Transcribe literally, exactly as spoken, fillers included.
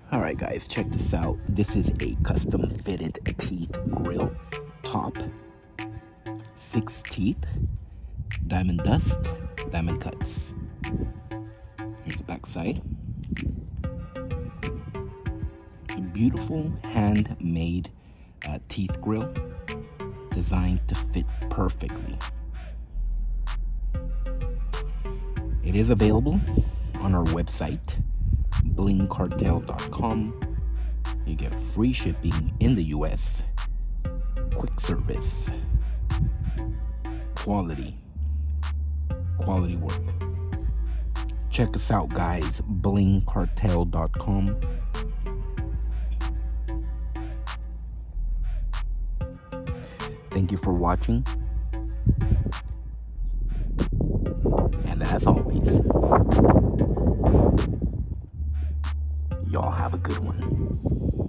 Alright guys, check this out. This is a custom fitted teeth grill top. Six teeth, diamond dust, diamond cuts. Here's the back side. A beautiful handmade uh, teeth grill designed to fit perfectly. It is available on our website, bling cartel dot com. You get free shipping in the U S, quick service, quality, quality work. Check us out guys, bling cartel dot com. Thank you for watching, and as always, y'all have a good one.